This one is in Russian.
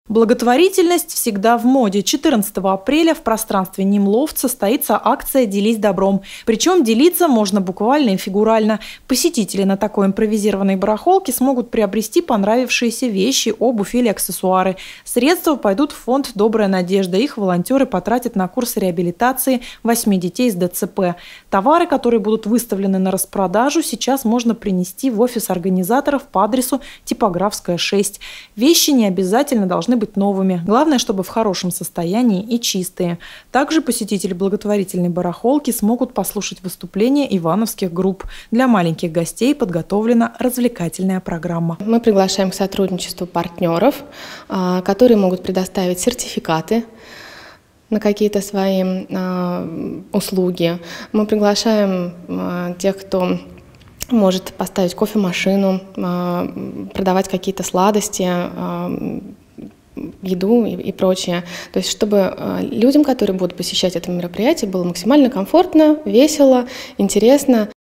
Благотворительность всегда в моде. 14 апреля в пространстве Нимлофт состоится акция «Делись добром». Причем делиться можно буквально и фигурально. Посетители на такой импровизированной барахолке смогут приобрести понравившиеся вещи, обувь или аксессуары. Средства пойдут в фонд «Добрая надежда». Их волонтеры потратят на курсы реабилитации 8 детей с ДЦП. Товары, которые будут выставлены на распродажу, сейчас можно принести в офис организаторов по адресу Типографская, 6. Вещи не обязательно должны быть новыми. Главное, чтобы в хорошем состоянии и чистые. Также посетители благотворительной барахолки смогут послушать выступления ивановских групп. Для маленьких гостей подготовлена развлекательная программа. Мы приглашаем к сотрудничеству партнеров, которые могут предоставить сертификаты на какие-то свои услуги. Мы приглашаем тех, кто может поставить кофемашину, продавать какие-то сладости, еду и прочее. То есть, чтобы людям, которые будут посещать это мероприятие, было максимально комфортно, весело, интересно.